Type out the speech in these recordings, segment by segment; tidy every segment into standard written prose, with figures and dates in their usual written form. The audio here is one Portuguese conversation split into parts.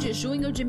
de junho de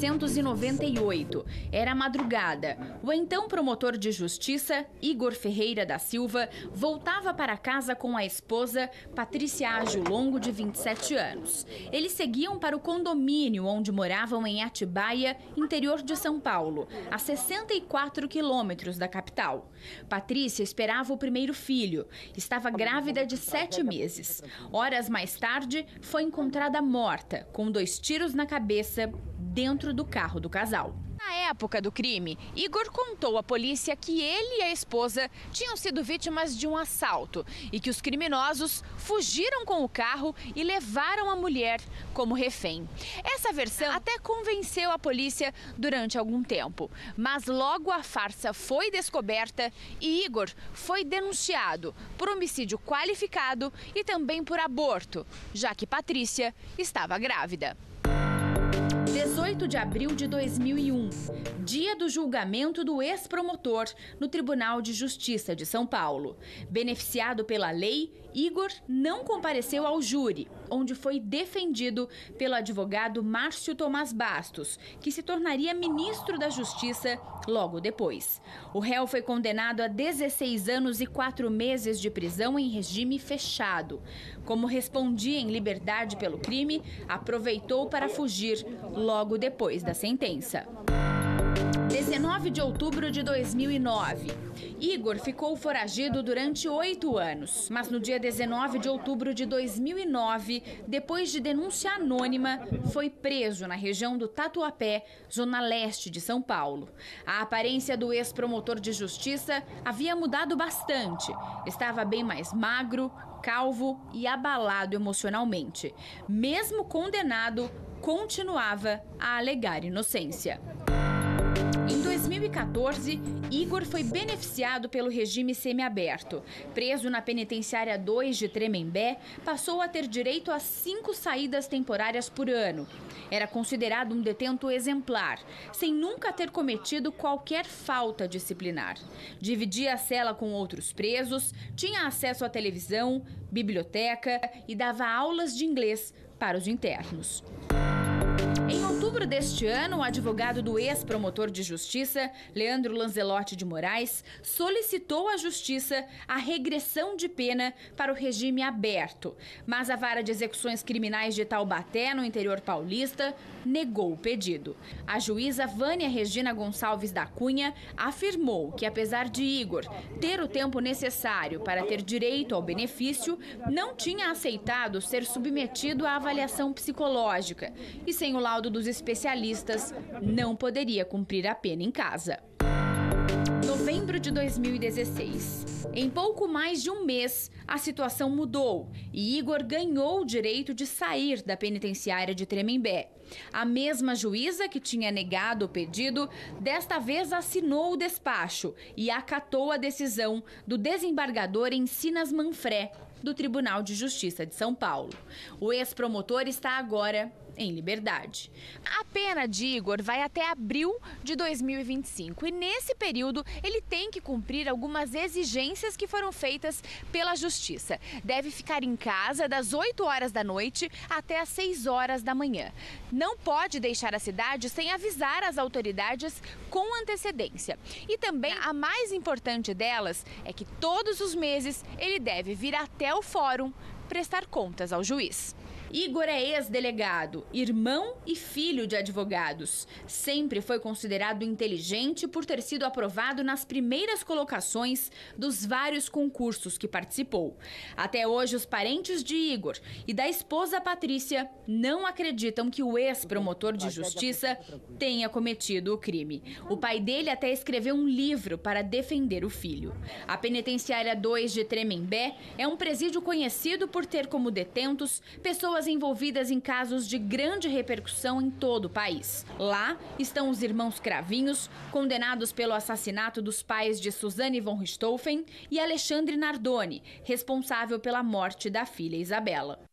1998. Era madrugada. O então promotor de justiça, Igor Ferreira da Silva, voltava para casa com a esposa, Patrícia Ágio Longo, de 27 anos. Eles seguiam para o condomínio onde moravam em Atibaia, interior de São Paulo, a 64 quilômetros da capital. Patrícia esperava o primeiro filho. Estava grávida de 7 meses. Horas mais tarde, foi encontrada morta, com 2 tiros na cabeça, dentro do carro do casal. Na época do crime, Igor contou à polícia que ele e a esposa tinham sido vítimas de um assalto e que os criminosos fugiram com o carro e levaram a mulher como refém. Essa versão até convenceu a polícia durante algum tempo, mas logo a farsa foi descoberta e Igor foi denunciado por homicídio qualificado e também por aborto, já que Patrícia estava grávida. 18 de abril de 2001, dia do julgamento do ex-promotor no Tribunal de Justiça de São Paulo. Beneficiado pela lei, Igor não compareceu ao júri, onde foi defendido pelo advogado Márcio Tomás Bastos, que se tornaria ministro da Justiça logo depois. O réu foi condenado a 16 anos e 4 meses de prisão em regime fechado. Como respondia em liberdade pelo crime, aproveitou para fugir logo depois da sentença. 19 de outubro de 2009. Igor ficou foragido durante 8 anos, mas no dia 19 de outubro de 2009, depois de denúncia anônima, foi preso na região do Tatuapé, zona leste de São Paulo. A aparência do ex-promotor de justiça havia mudado bastante. Estava bem mais magro, calvo e abalado emocionalmente. Mesmo condenado, continuava a alegar inocência. Em 2014, Igor foi beneficiado pelo regime semiaberto. Preso na penitenciária 2 de Tremembé, passou a ter direito a 5 saídas temporárias por ano. Era considerado um detento exemplar, sem nunca ter cometido qualquer falta disciplinar. Dividia a cela com outros presos, tinha acesso à televisão, biblioteca e dava aulas de inglês para os internos. Em outubro deste ano, o advogado do ex-promotor de justiça, Leandro Lanzelotti de Moraes, solicitou à justiça a regressão de pena para o regime aberto, mas a Vara de Execuções Criminais de Taubaté, no interior paulista, negou o pedido. A juíza Vânia Regina Gonçalves da Cunha afirmou que, apesar de Igor ter o tempo necessário para ter direito ao benefício, não tinha aceitado ser submetido à avaliação psicológica e, sem o laudo dos especialistas, não poderia cumprir a pena em casa. Novembro de 2016. Em pouco mais de um mês, a situação mudou e Igor ganhou o direito de sair da penitenciária de Tremembé. A mesma juíza que tinha negado o pedido, desta vez assinou o despacho e acatou a decisão do desembargador Encinas Manfré, do Tribunal de Justiça de São Paulo. O ex-promotor está agora em liberdade. A pena de Igor vai até abril de 2025 e nesse período ele tem que cumprir algumas exigências que foram feitas pela Justiça. Deve ficar em casa das 8 horas da noite até as 6 horas da manhã. Não pode deixar a cidade sem avisar as autoridades com antecedência. E também a mais importante delas é que todos os meses ele deve vir até o fórum prestar contas ao juiz. Igor é ex-delegado, irmão e filho de advogados. Sempre foi considerado inteligente por ter sido aprovado nas primeiras colocações dos vários concursos que participou. Até hoje, os parentes de Igor e da esposa Patrícia não acreditam que o ex-promotor de justiça tenha cometido o crime. O pai dele até escreveu um livro para defender o filho. A penitenciária 2 de Tremembé é um presídio conhecido por ter como detentos pessoas envolvidas em casos de grande repercussão em todo o país. Lá estão os irmãos Cravinhos, condenados pelo assassinato dos pais de Suzane von Richthofen, e Alexandre Nardoni, responsável pela morte da filha Isabela.